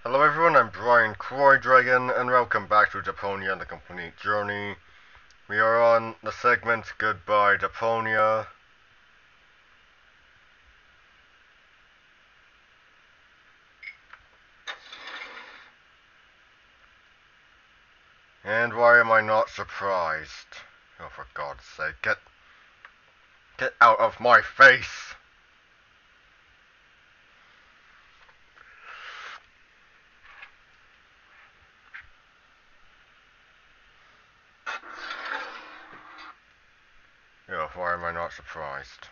Hello everyone, I'm Brian Croydragon, and welcome back to Deponia and the Complete Journey. We are on the segment Goodbye Deponia. And why am I not surprised? Oh, for God's sake, get out of my face! Oh, why am I not surprised?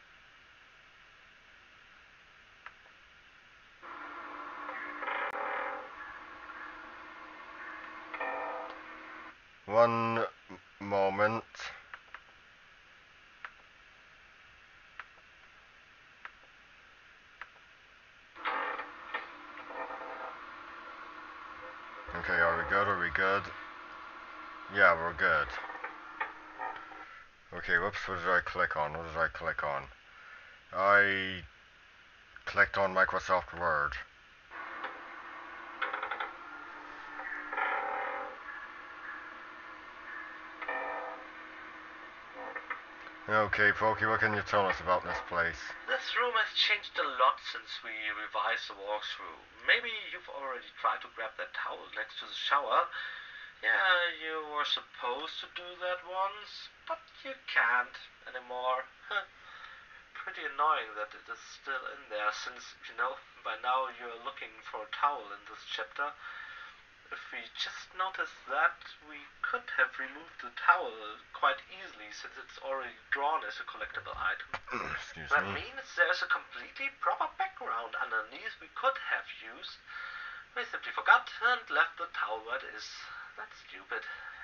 One moment. Okay, are we good? Are we good? Yeah, we're good. Okay, whoops, what did I click on? What did I click on? I clicked on Microsoft Word. Okay, Pokey, what can you tell us about this place? This room has changed a lot since we revised the walkthrough. Maybe you've already tried to grab that towel next to the shower. Yeah, you were supposed to do that once, but you can't anymore. Pretty annoying that it is still in there since, by now you're looking for a towel in this chapter. If we just noticed that, we could have removed the towel quite easily since it's already drawn as a collectible item. Excuse That me. means there's a completely proper background underneath we could have used. We simply forgot and left the towel where it is. That's stupid.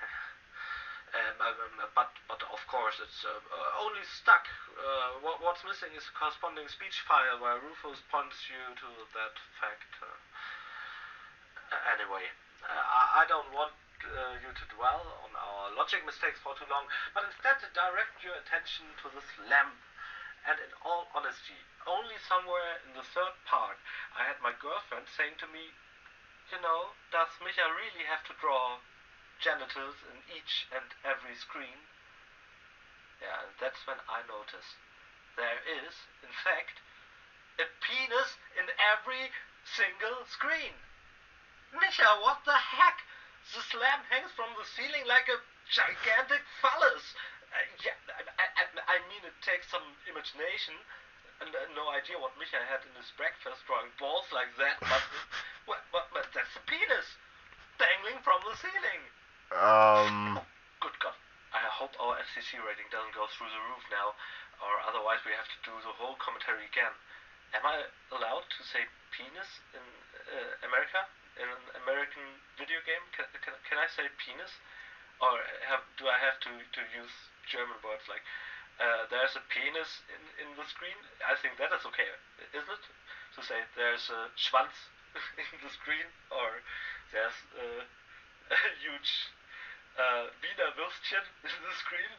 But of course it's only stuck. What's missing is a corresponding speech file where Rufus points you to that fact. Anyway, I don't want you to dwell on our logic mistakes for too long, but instead to direct your attention to this lamp. And in all honesty, only somewhere in the third part, I had my girlfriend saying to me, does Micha really have to draw genitals in each and every screen? Yeah, that's when I noticed. There is, in fact, a penis in every single screen. Micha, what the heck? This lamp hangs from the ceiling like a gigantic phallus. Yeah, I mean, it takes some imagination and no idea what Micha had in his breakfast drawing balls like that, but that's a penis dangling from the ceiling. Oh, good God. I hope our FCC rating doesn't go through the roof now, or otherwise we have to do the whole commentary again. Am I allowed to say penis in America? In an American video game? Can I say penis? Or do I have to use German words like there's a penis in the screen? I think that is okay, isn't it? To say there's a Schwanz in the screen, or there's a huge Wiener Würstchen in the screen.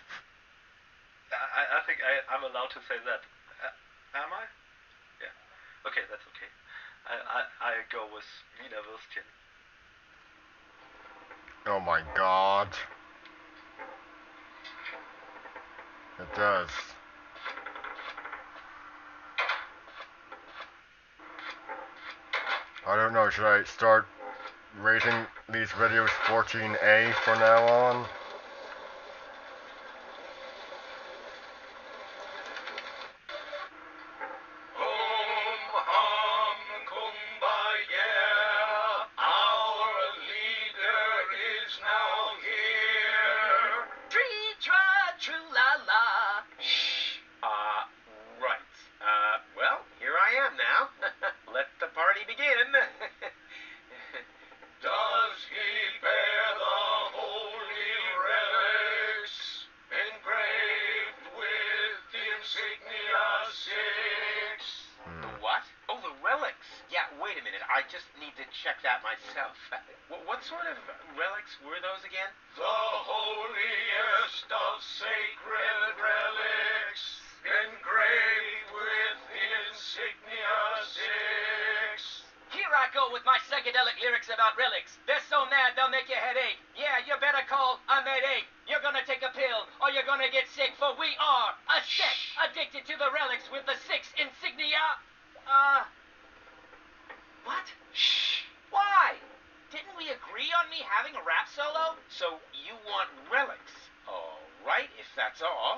I think I'm allowed to say that. Am I? Yeah. Okay, that's okay. I go with Wiener Würstchen. Oh my God. It does. I don't know, should I start rating these videos 14A from now on? Check that myself. What sort of relics were those again? The holiest of sacred relics, engraved with the insignia 6. Here I wacko with my psychedelic lyrics about relics. They're so mad they'll make your head ache. Yeah, you better call a medic. You're gonna take a pill or you're gonna get sick, for we are a sect addicted to the relics with the 6 insignia. What? Shh. Why? Didn't we agree on me having a rap solo? So you want relics? All right, if that's all.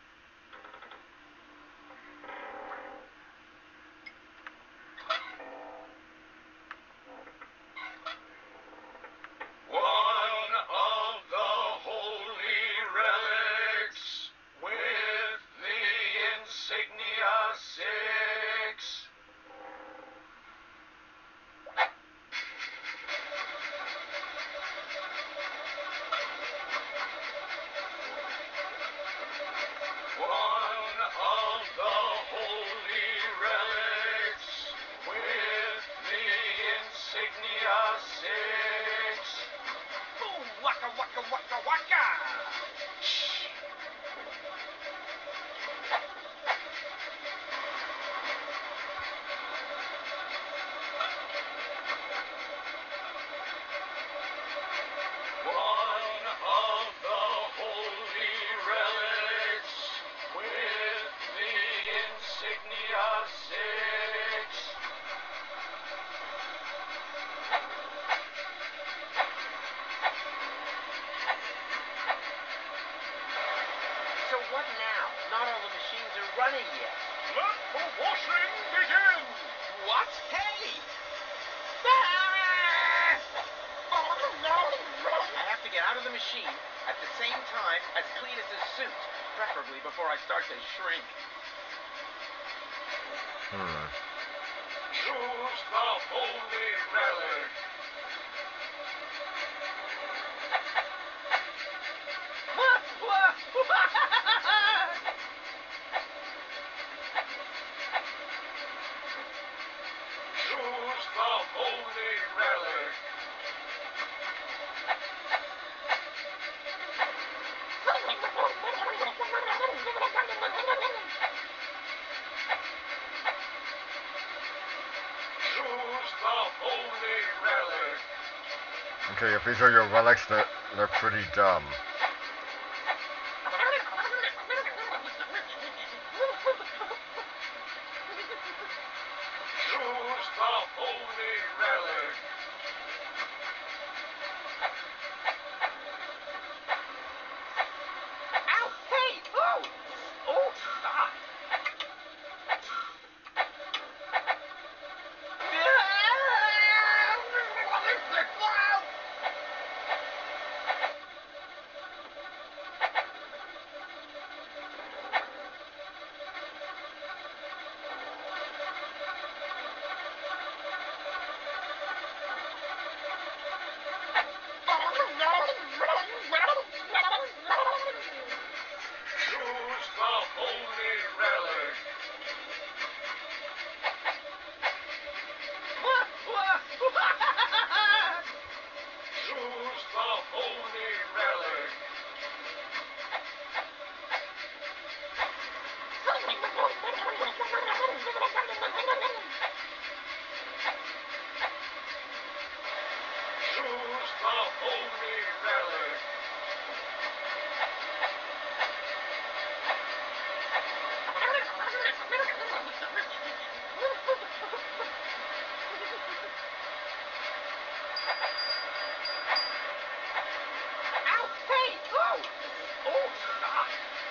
One of the holy relics with the insignia 6. One of the holy relics with the insignia 6. Boom, waka, waka, waka, waka. Shh. One of the holy relics with the insignia 6. So what now? Not all the machines are running yet. Let the washing begin! What? Hey! I have to get out of the machine at the same time as Cletus's suit, preferably before I start to shrink. Choose the holy relic. Choose the holy relic. Choose the holy relic. Okay, if these are your relics, they're pretty dumb. Choose the holy relic. Ow! Hey! Oh! Oh, stop! Choose the holy relic. Choose the holy relic. Choose the holy relic. Ow! Hey! Oh! Oh, stop!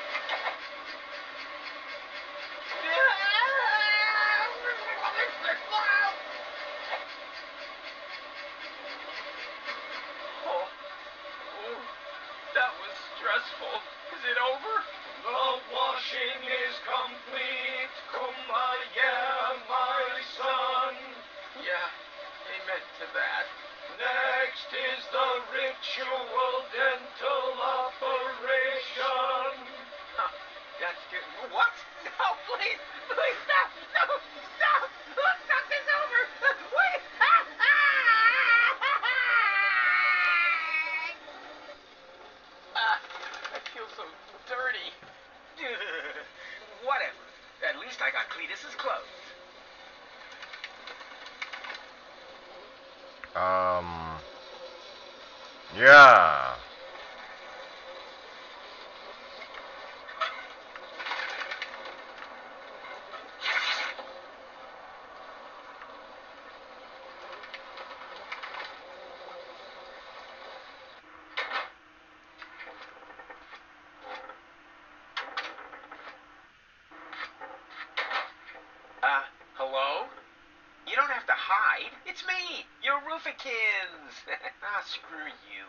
Oh, that was stressful. Is it over? The washing is complete. Kumbaya, my son. Yeah, amen to that. Next is the ritual dental operation. Huh, that's good. What? No, please! Please stop! No! Stop! Stop this over! Wait! I feel so dirty. Whatever. At least I got Cletus's clothes. Um, yeah. Hello? You don't have to hide. It's me, your Roofikins. Screw you.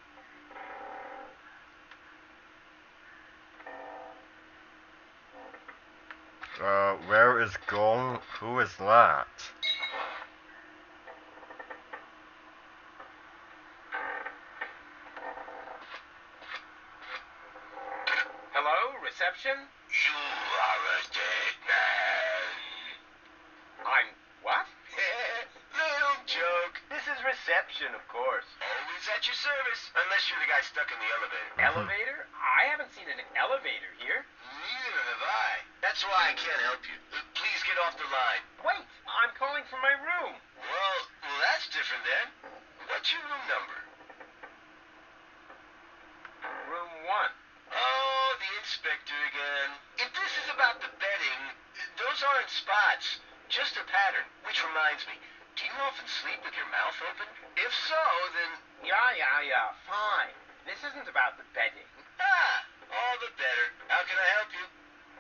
Where is Gong? Who is that? Hello, reception? You are a dead man. I'm what? Little joke. This is reception, of course. Always at your service, unless you're the guy stuck in the elevator. Elevator? I haven't seen an elevator here. Neither have I. That's why I can't help you. Please get off the line. Wait, I'm calling from my room. Well, that's different then. What's your room number? Room 1. Oh, the inspector again. If this is about the betting, those aren't spots. Just a pattern. Which reminds me, do you often sleep with your mouth open? If so, then... Yeah, fine. This isn't about the betting. All the better. How can I help you?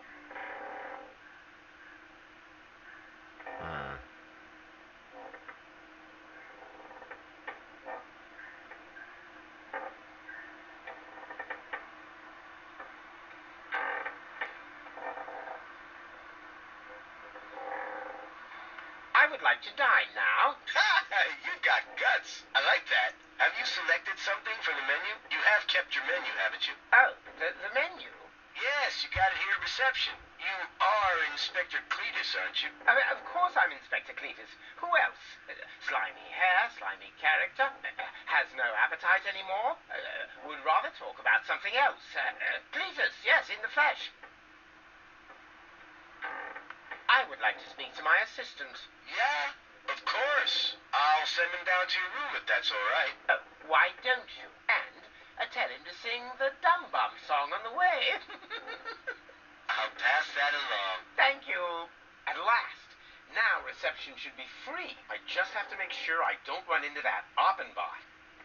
Hmm. I would like to dine now. You've got guts. I like that. Have you selected something from the menu? You have kept your menu, haven't you? Oh, the menu? Yes, you got it here at reception. You are Inspector Cletus, aren't you? Of course I'm Inspector Cletus. Who else? Slimy hair, slimy character, has no appetite anymore, would rather talk about something else. Cletus, yes, in the flesh. I would like to speak to my assistant. Yeah, of course. I'll send him down to your room if that's all right. Oh, why don't you? And tell him to sing the Dum Bum song on the way. I'll pass that along. Thank you. At last. Now reception should be free. I just have to make sure I don't run into that Oppenbot.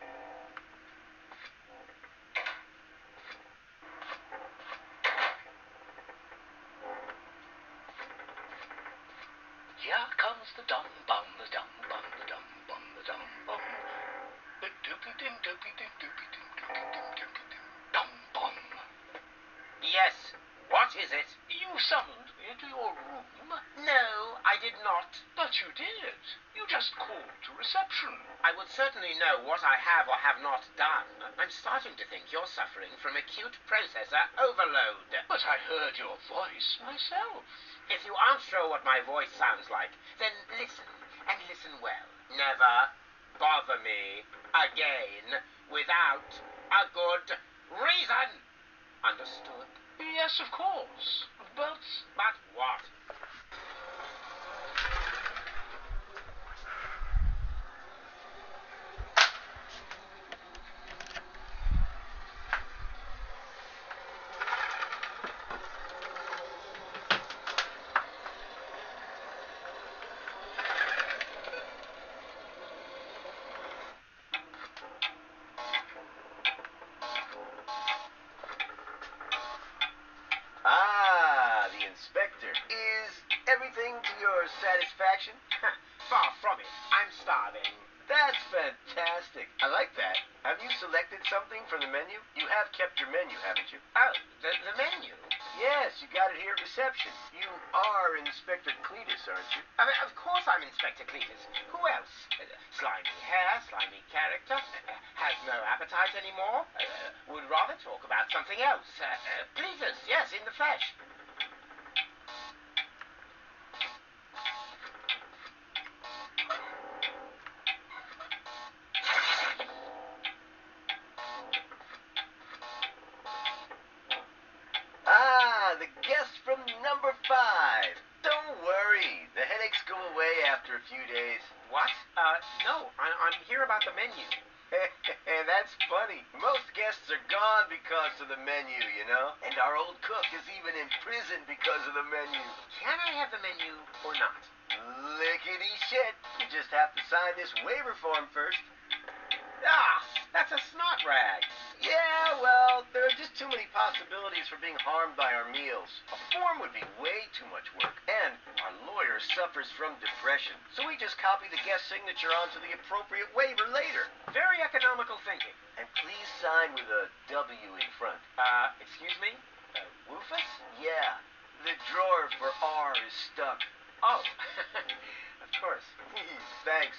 Here comes the dum bum, the dum bum, the dum bum, the dum bum. The doopy dim doopy dim doopy dim doopy dim doopy dim dum bum. Yes. What is it? You summoned me into your room? No, I did not. But you did. You just called to reception. I would certainly know what I have or have not done. I'm starting to think you're suffering from acute processor overload. But I heard your voice myself. If you aren't sure what my voice sounds like, then listen, and listen well. Never bother me again without a good reason. Understood? Yes, of course. But what? The inspector. Is everything to your satisfaction? Far from it. I'm starving. That's fantastic. I like that. Have you selected something from the menu? You have kept your menu, haven't you? Oh, the menu? Yes, you got it here at reception. You are Inspector Cletus, aren't you? Of course I'm Inspector Cletus. Who else? Slimy hair, slimy character, has no appetite anymore, would rather talk about something else. Cletus, yes, in the flesh. The guest from number 5. Don't worry, the headaches go away after a few days. What? No, I'm here about the menu. That's funny. Most guests are gone because of the menu, you know? And our old cook is even in prison because of the menu. Can I have the menu or not? Lickety shit. You just have to sign this waiver form first. Ah, that's a snot rag. Yeah, well, there are just too many possibilities for being harmed by our meals. A form would be way too much work. And our lawyer suffers from depression. So we just copy the guest signature onto the appropriate waiver later. Very economical thinking. And please sign with a W in front. Excuse me? Woofus? Yeah, the drawer for R is stuck. Oh, of course. Thanks.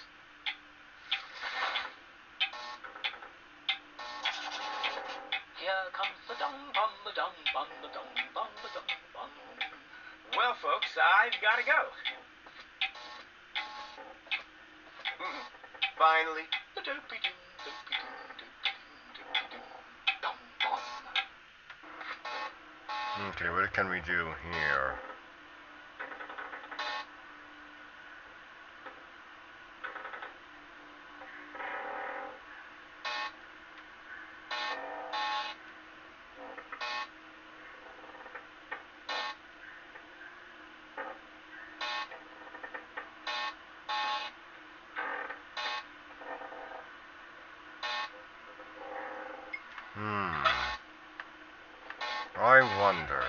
Here comes the dum bum the dum bum the dum bum the dum bum. Well, folks, I've got to go. Finally. The dopey doo, dopey doo, dopey doo, dopey doo, dum bum. Okay, what can we do here? I wonder.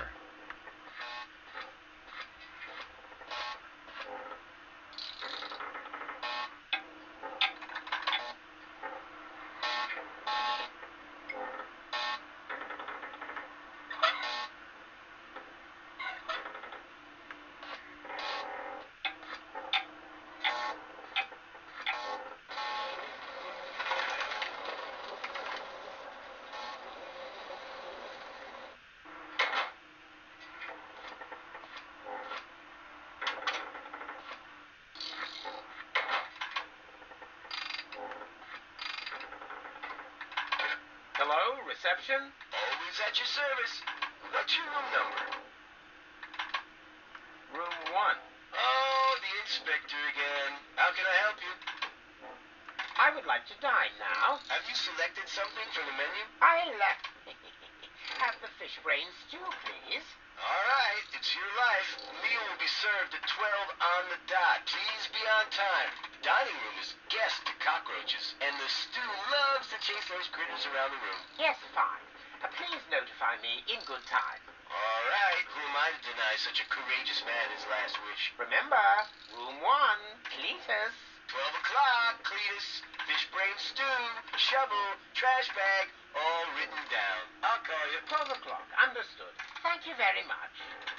Hello, reception? Always at your service. What's your room number? Room 1. Oh, the inspector again. How can I help you? I would like to dine now. Have you selected something from the menu? I'll have the fish brain stew, please. All right, it's your life. Meal will be served at 12 on the dot. Please be on time. Dining room is guest to cockroaches, and the stew loves to chase those critters around the room. Yes, fine. Please notify me in good time. All right, who am I to deny such a courageous man his last wish? Remember, room 1, Cletus. 12 o'clock, Cletus. Fish brain stew, shovel, trash bag, all written down. I'll call you. 12 o'clock. Understood. Thank you very much.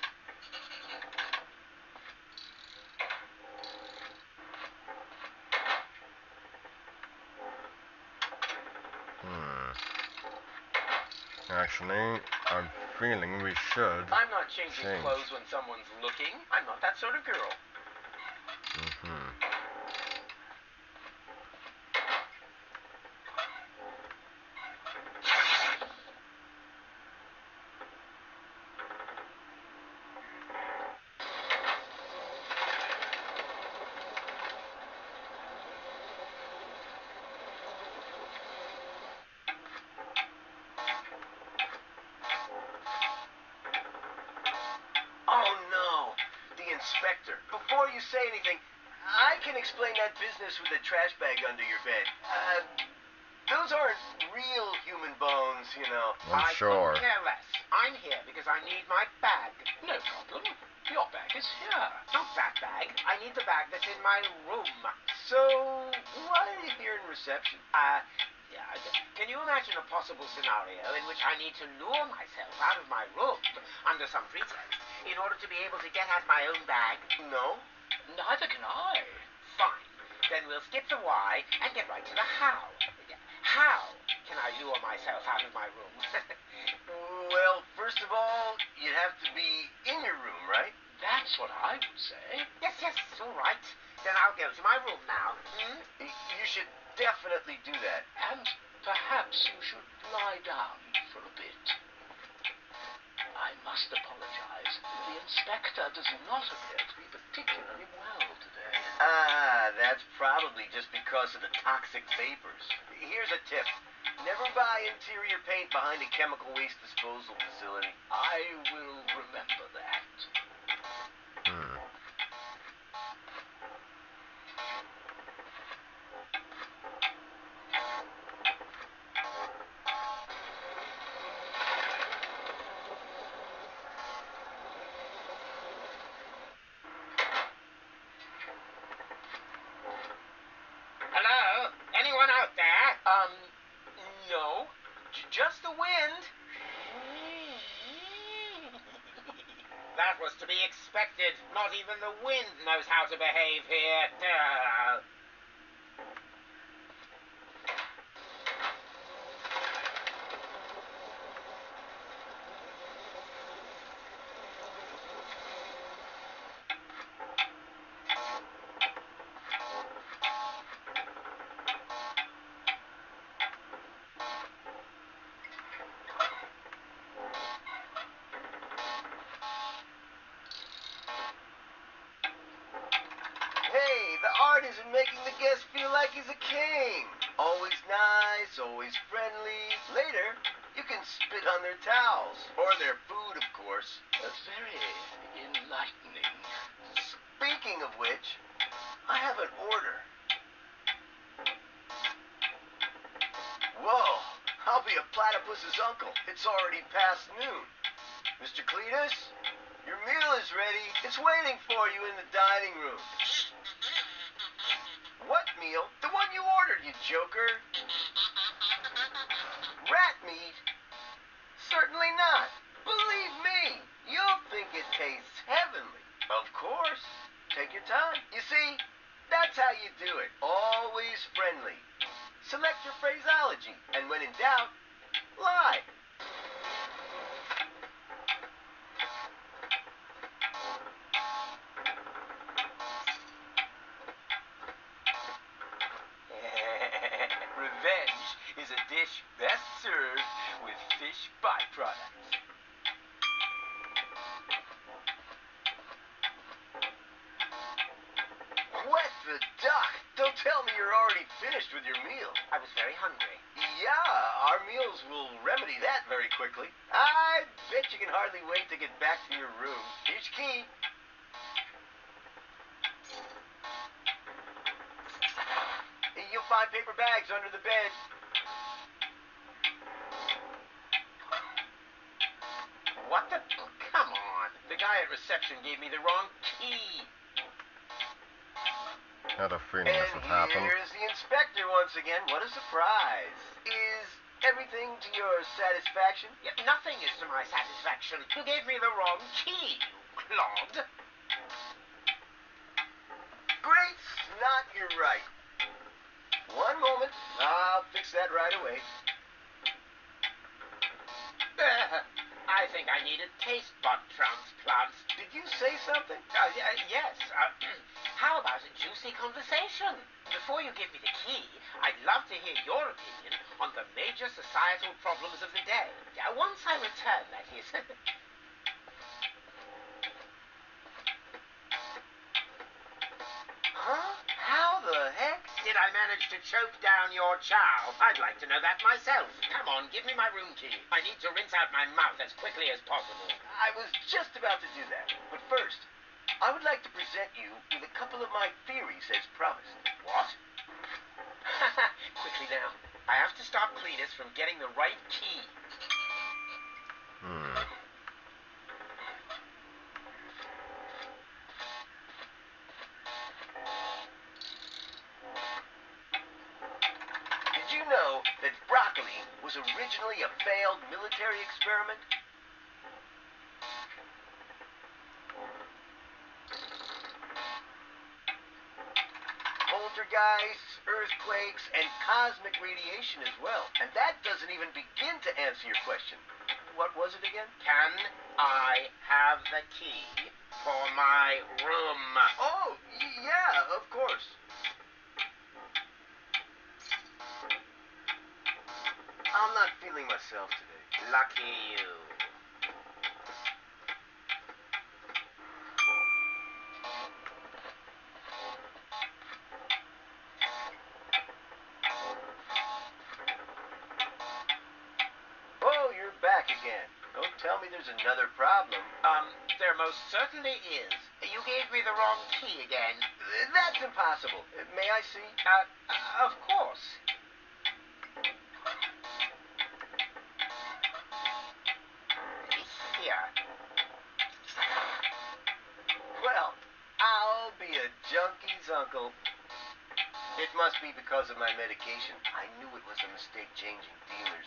Actually, I'm feeling we should. I'm not changing Change. clothes when someone's looking. I'm not that sort of girl. Oh, no. The inspector. Before you say anything, I can explain that business with the trash bag under your bed. Those aren't real human bones, you know. I'm sure. I couldn't care less. I'm here because I need my bag. No problem. Your bag is here. Not that bag. I need the bag that's in my room. So, why are you here in reception? Yeah, can you imagine a possible scenario in which I need to lure myself out of my room under some pretext in order to be able to get at my own bag? No. Neither can I. Fine. Then we'll skip the why and get right to the how. How can I lure myself out of my room? Well, first of all, you'd have to be in your room, right? That's what I would say. Yes, all right. Then I'll go to my room now. You should definitely do that. And perhaps you should lie down for a bit. I I must apologize. The inspector does not appear to be particularly well today. Ah, that's probably just because of the toxic vapors. Here's a tip. Never buy interior paint behind a chemical waste disposal facility. I will remember that. Hmm. Hello? Anyone out there? No. Just the wind. That was to be expected. Not even the wind knows how to behave here. Hey, the art isn't making the guest feel like he's a king. Always nice, always friendly. Later, you can spit on their towels. Or their food, of course. Very enlightening. Speaking of which, I have an order. Whoa, I'll be a platypus's uncle. It's already past noon. Mr. Cletus, your meal is ready. It's waiting for you in the dining room. What meal? The one you ordered, you joker. Rat meat? Certainly not. Believe me, you'll think it tastes heavenly. Of course. Take your time. You see, that's how you do it. Always friendly. Select your phraseology, and when in doubt, lie. Revenge is a dish best served with fish byproducts. Wet the duck. Don't tell me you're already finished with your meal. I was very hungry. Yeah, our meals will remedy that very quickly. I bet you can hardly wait to get back to your room. Here's your key. You'll find paper bags under the bed. What the? Oh, come on. The guy at reception gave me the wrong key. Had a feeling this would happen. Here's the inspector once again. What a surprise. Is everything to your satisfaction? Yeah, nothing is to my satisfaction. You gave me the wrong key, you clod. Great snot, you're right. One moment. I'll fix that right away. I think I need a taste bud transplant. Did you say something? Yes. How about a juicy conversation? Before you give me the key, I'd love to hear your opinion on the major societal problems of the day. Once I return, that is. Huh? How the heck? Did I manage to choke down your chow? I'd like to know that myself. Come on, give me my room key. I need to rinse out my mouth as quickly as possible. I was just about to do that. But first, I would like to present you with a couple of my theories as promised. What? Quickly now. I have to stop Cletus from getting the right key. Hmm. Did you know that broccoli was originally a failed military experiment? Poltergeists, earthquakes, and cosmic radiation as well. And that doesn't even begin to answer your question. What was it again? Can I have the key for my room? Oh, yeah, of course. I'm not feeling myself today. Lucky you. there's another problem. There most certainly is. You gave me the wrong key again. That's impossible. May I see? Of course. Here. Well, I'll be a junkie's uncle. It must be because of my medication. I knew it was a mistake changing dealers.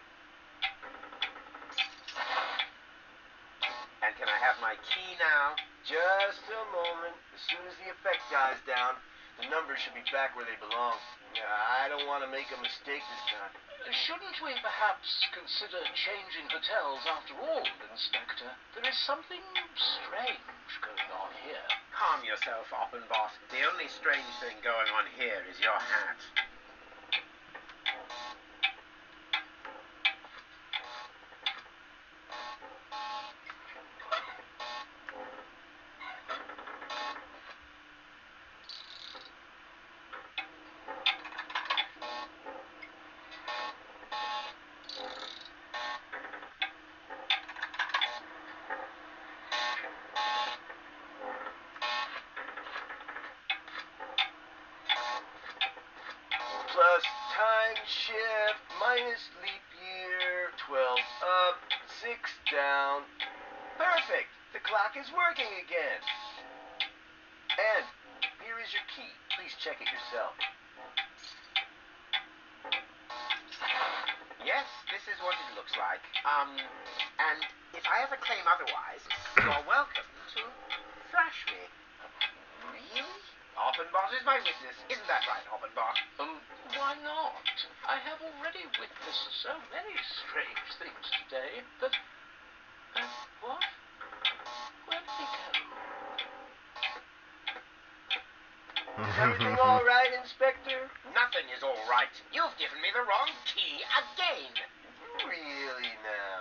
And can I have my key now? Just a moment. As soon as the effect dies down, the numbers should be back where they belong. I don't want to make a mistake this time. Shouldn't we perhaps consider changing hotels after all, Inspector? There is something strange going on here. Calm yourself, Oppenbot. The only strange thing going on here is your hat. Plus time shift minus leap year, 12 up, 6 down. Perfect! The clock is working again. And here is your key. Please check it yourself. Yes, this is what it looks like. And if I ever claim otherwise, you're welcome to thrash me. Really? Oppenbot is my witness. Isn't that right, Oppenbot? Why not? I have already witnessed so many strange things today that... what? Where did he go? Is everything all right, Inspector? Nothing is all right. You've given me the wrong key again. Really now?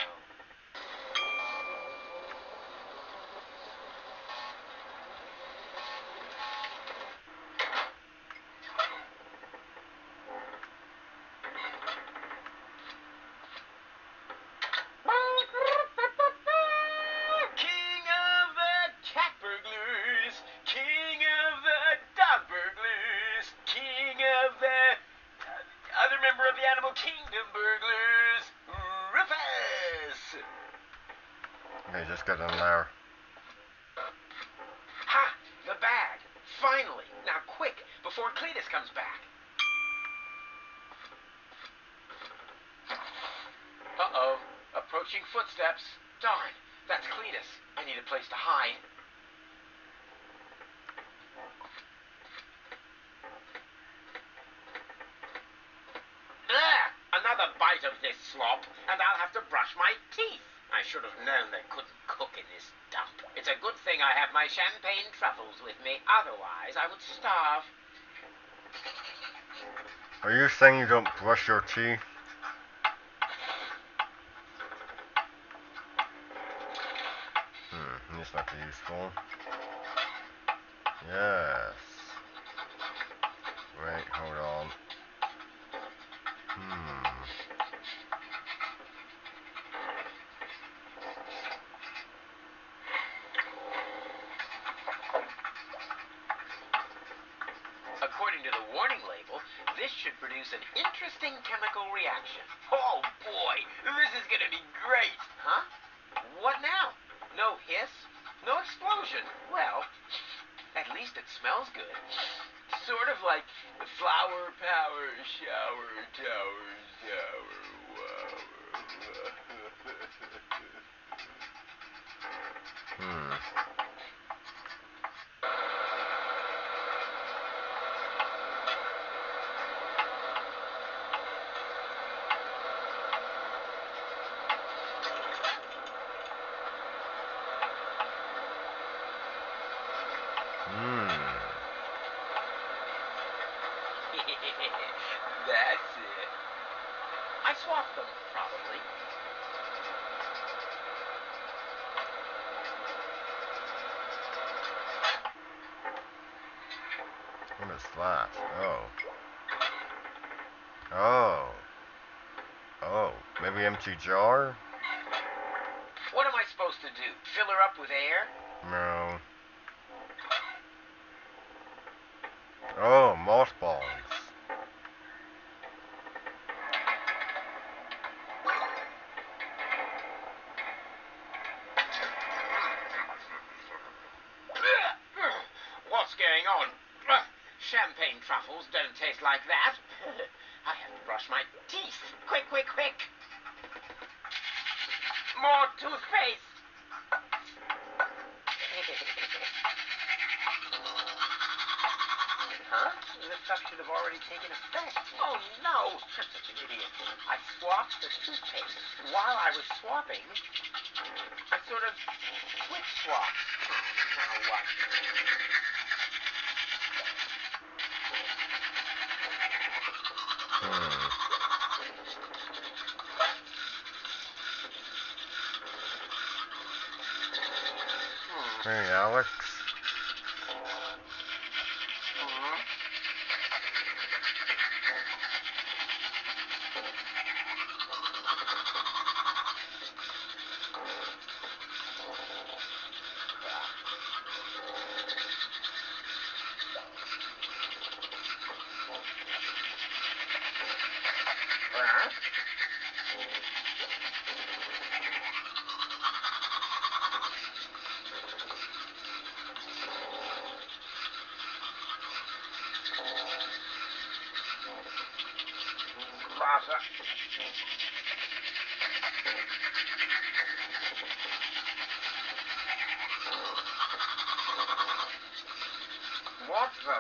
King of the cat burglars, king of the dog burglars, king of the other member of the animal kingdom burglars, Rufus! Okay, just get in there. Ha! The bag! Finally! Now quick, before Cletus comes back. Uh-oh. Approaching footsteps. Darn, that's Cletus. I need a place to hide. There! Another bite of this slop, and I'll have to brush my teeth. I should have known they couldn't cook in this dump. It's a good thing I have my champagne truffles with me. Otherwise, I would starve. Are you saying you don't brush your teeth? This might be useful. Yes. Wait, hold on. According to the warning label, this should produce an interesting chemical reaction. Oh boy, this is gonna be great! Huh? What now? No hiss? No explosion? Well, at least it smells good. Sort of like flower power, shower, tower, shower, wow. That's it. I swapped them, probably. What is that? Oh. Oh. Oh. Maybe empty jar? What am I to do? Fill her up with air? No. Oh, mothballs. What's going on? Champagne truffles don't taste like that. I have to brush my teeth. Quick, quick, quick. More toothpaste. Huh? This stuff should have already taken effect. Oh, no. I'm such an idiot. I swapped the toothpaste. While I was swapping, I sort of quick swapped. Now what? Hey, Alex. What the?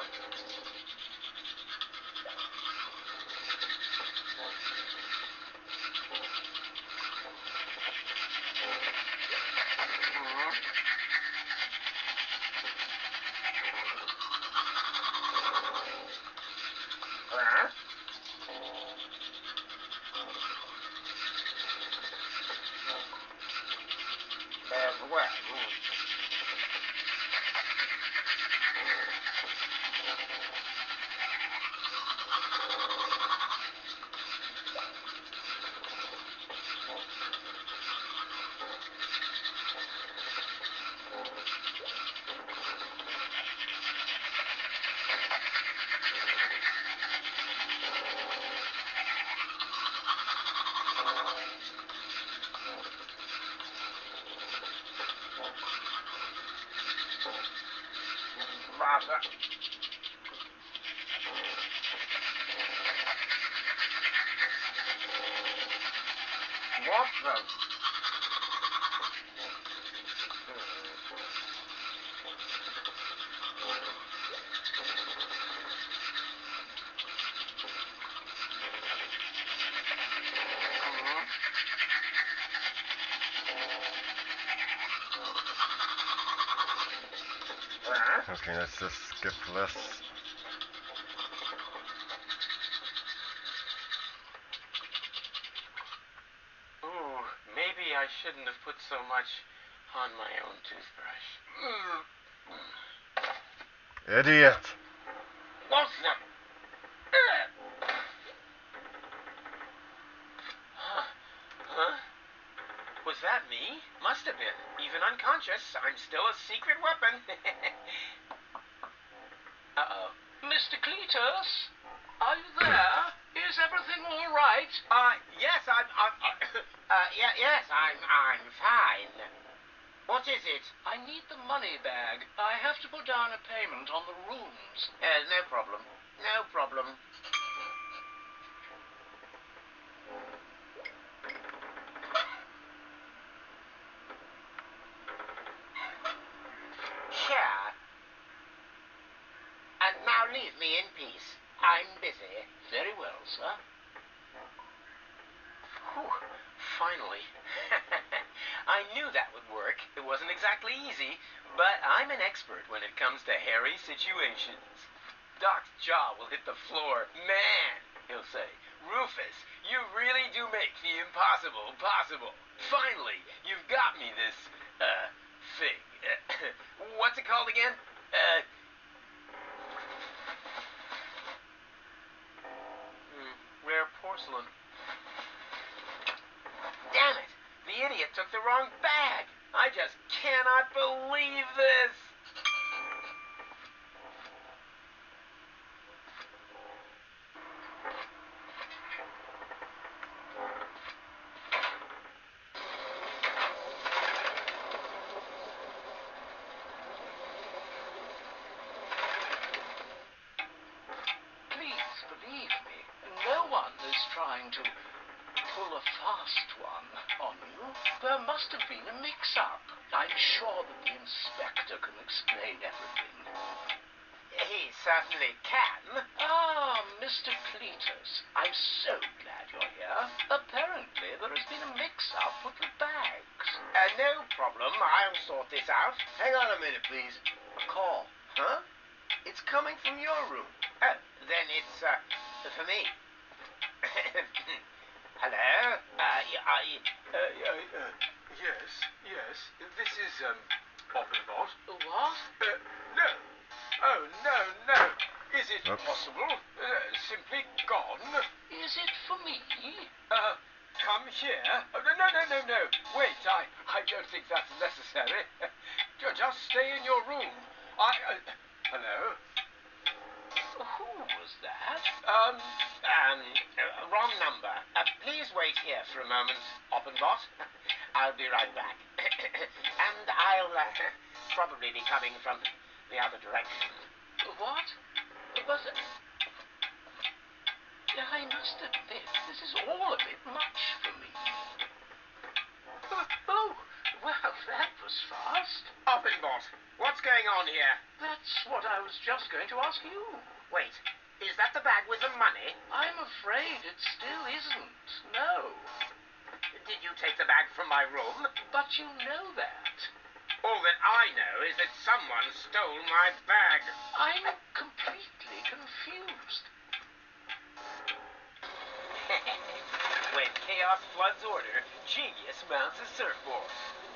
What the? Okay, let's just skip this. Ooh, maybe I shouldn't have put so much on my own toothbrush. Idiot! What's that? Huh? Was that me? Must have been. Even unconscious, I'm still a secret weapon. Uh-oh. Mr. Cletus, are you there? Is everything all right? Yes, yes, I'm fine. What is it? I need the money bag. I have to put down a payment on the rooms. No problem. No problem. Sure. And now leave me in peace. I'm busy. Very well, sir. Whew, finally. I knew that would work. It wasn't exactly easy, but I'm an expert when it comes to hairy situations. Doc's jaw will hit the floor. Man, he'll say, Rufus, you really do make the impossible possible. Finally, you've got me this, thing. What's it called again? Rare porcelain. Damn it! The idiot took the wrong bag. I just cannot believe this. Please believe me, no one is trying to pull a fast one on you. There must have been a mix-up. I'm sure that the inspector can explain everything. He certainly can. Ah, Mr. Cletus, I'm so glad you're here. Apparently there has been a mix-up with the bags. No problem. I'll sort this out. Hang on a minute, please. A call. Huh? It's coming from your room. Oh, then it's, for me. Hello? Yes. This is, Offenbot. What? No. Oh, no. Is it possible? Simply gone? Is it for me? Come here. Oh, no. Wait, I don't think that's necessary. Just stay in your room. Hello? Who was that? Wrong number. Please wait here for a moment, Oppenbot. I'll be right back. And I'll probably be coming from the other direction. What? But I must admit, this is all a bit much for me. Oh, well, that was fast. Oppenbot, what's going on here? That's what I was just going to ask you. Wait, is that the bag with the money? I'm afraid it still isn't. No. Did you take the bag from my room? But you know that. All that I know is that someone stole my bag. I'm completely confused. When chaos floods order, genius mounts a surfboard.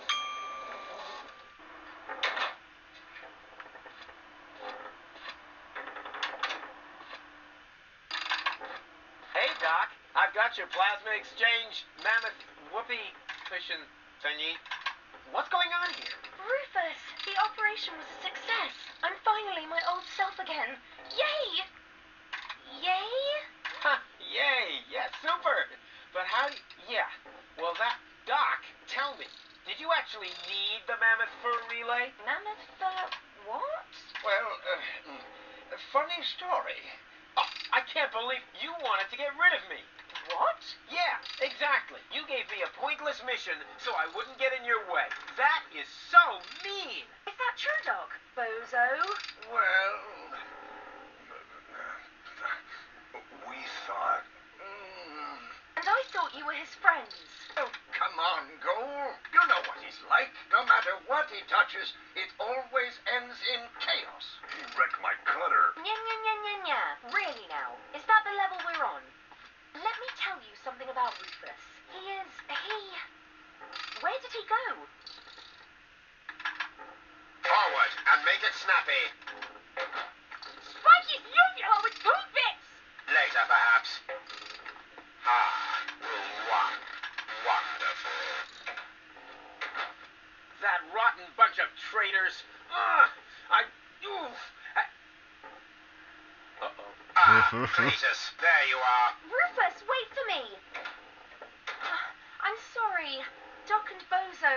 Hey, Doc. I've got your plasma exchange mammoth whoopee cushion thingy. What's going on here? Rufus, the operation was a success. I'm finally my old self again. Yay! Yay? Ha, yay, yeah, super. But how, yeah, well Doc, tell me, did you actually need the mammoth fur relay? Mammoth fur, what? Well, funny story. Oh, I can't believe you wanted to get rid of me. What? Yeah, exactly. You gave me a pointless mission so I wouldn't get in your way. That is so mean. Is that true, Doc? Bozo? Well, we thought... And I thought you were his friends. Oh, come on, Goal. You know what he's like. No matter what he touches, it always ends in chaos. He wrecked my cutter. Nya. Really now? Is that the level we're on? Let me tell you something about Rufus. Where did he go? Forward and make it snappy. Spike his uvula with toothpicks! Later, perhaps. Room 1. Wonderful. That rotten bunch of traitors. Cletus, there you are. Rufus, wait for me! I'm sorry. Doc and Bozo...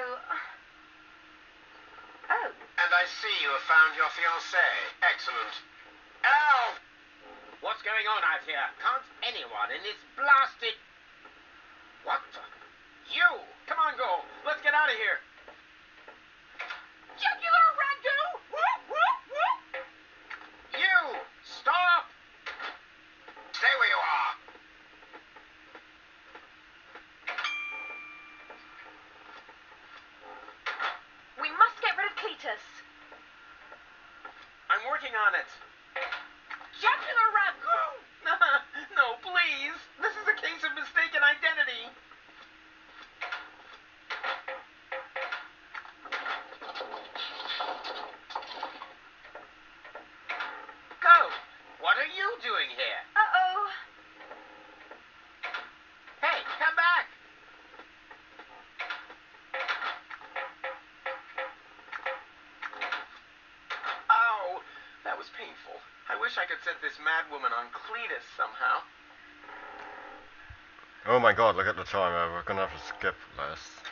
Oh. And I see you have found your fiancée. Excellent. Help! What's going on out here? Can't anyone in this blasted... What the... You! Come on, go. Let's get out of here. Jugular ragu! Whoop, whoop, whoop! You! Stop! Stay where you are. We must get rid of Cletus. I'm working on it. Jugular ragu! No, please. This is a case of mistaken identity. Go. What are you doing here? Uh-oh. Hey, come back. could set this mad woman on Cletus somehow. Oh my god, look at the timer. We're gonna have to skip this.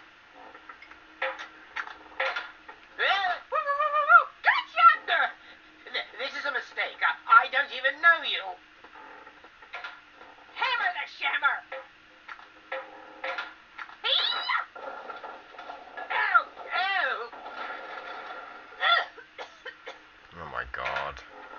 Gotcha! This is a mistake. I don't even know you. Hammer the shammer! Ow! Ow! Oh my god.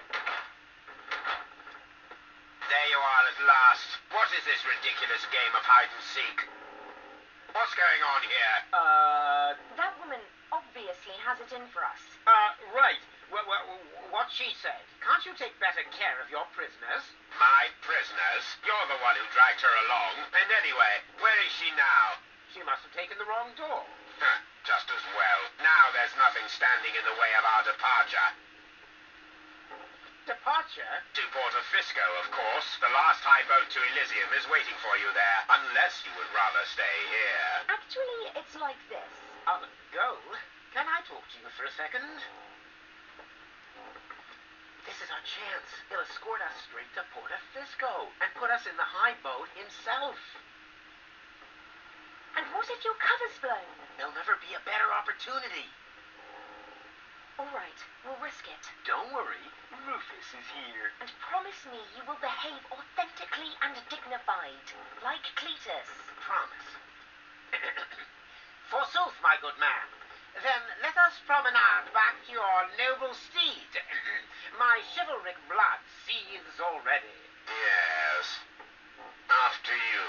There you are at last. What is this ridiculous game of hide and seek? What's going on here? That woman obviously has it in for us. Right. What she said. Can't you take better care of your prisoners? My prisoners? You're the one who dragged her along. And anyway, where is she now? She must have taken the wrong door. Just as well. Now there's nothing standing in the way of our departure. Departure? To Porto Fisco, of course. The last high boat to Elysium is waiting for you there. Unless you would rather stay here. Actually, it's like this. Go? Can I talk to you for a second? This is our chance. He'll escort us straight to Porto Fisco and put us in the high boat himself. And what if your cover's blown? There'll never be a better opportunity. All right, we'll risk it. Don't worry, Rufus is here. And promise me you will behave authentically and dignified, like Cletus. Promise. Forsooth, my good man. Then let us promenade back to your noble steed. My chivalric blood seethes already. Yes. After you.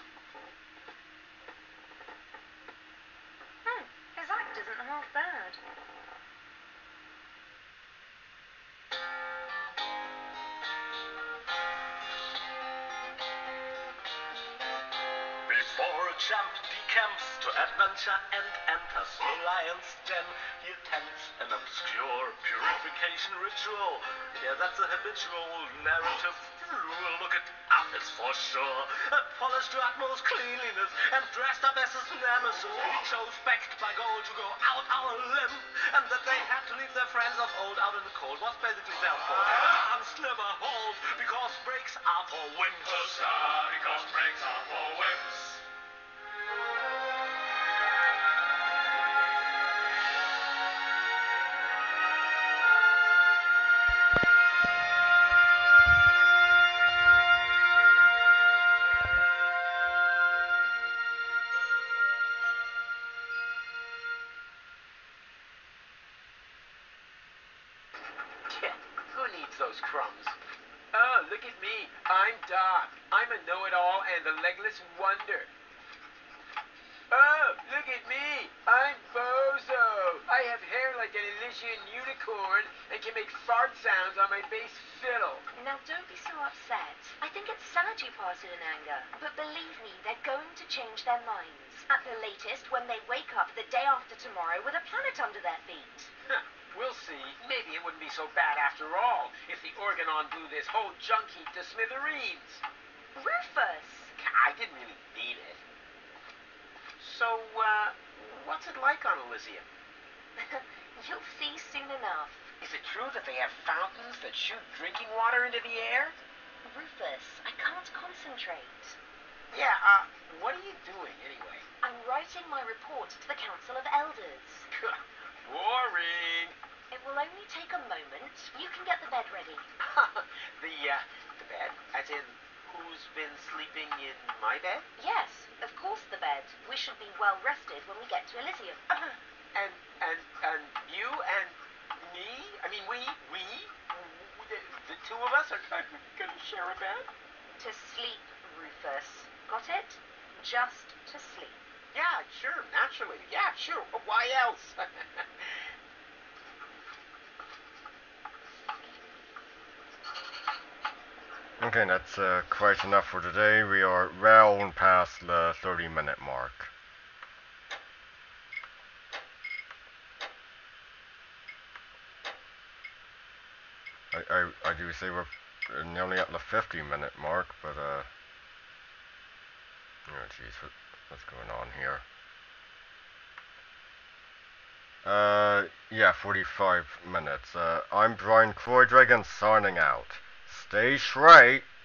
His act isn't half bad. Before a champ decamps to adventure and enters the lion's den, he attends an obscure purification ritual. Yeah, that's a habitual narrative. Look it up, it's for sure. Polished to utmost cleanliness and dressed up as his nemesis. He chose backed by gold to go out on a limb, and that they had to leave their friends of old out in the cold was basically their fault. Dance never hold because breaks are for wimps. Because breaks are for wimps. Who needs those crumbs? Oh, look at me. I'm Doc. I'm a know-it-all and the legless wonder. Oh, look at me. I'm Bozo. I have hair like an Elysian unicorn and can make fart sounds on my bass fiddle. Now don't be so upset. I think it's sad you parted in anger. But believe me, they're going to change their minds. At the latest, when they wake up the day after tomorrow with a planet under their feet. Huh, we'll see. Maybe it wouldn't be so bad after all if the Organon blew this whole junk heap to smithereens. Rufus! I didn't really mean it. So, what's it like on Elysium? You'll see soon enough. Is it true that they have fountains that shoot drinking water into the air? Rufus, I can't concentrate. Yeah, what are you doing anyway? I'm writing my report to the Council of Elders. Boring. It will only take a moment. You can get the bed ready. The bed? As in, who's been sleeping in my bed? Yes, of course the bed. We should be well rested when we get to Elysium. And you and me? I mean, the two of us are gonna share a bed? To sleep, Rufus. Got it? Just to sleep. Yeah, sure, naturally. Yeah, sure. Why else? Okay, that's quite enough for today. We are well past the 30-minute mark. I do say we're nearly at the 50-minute mark, but oh jeez, what's going on here? Yeah, 45 minutes. I'm Brian Croydragon signing out. Stay straight.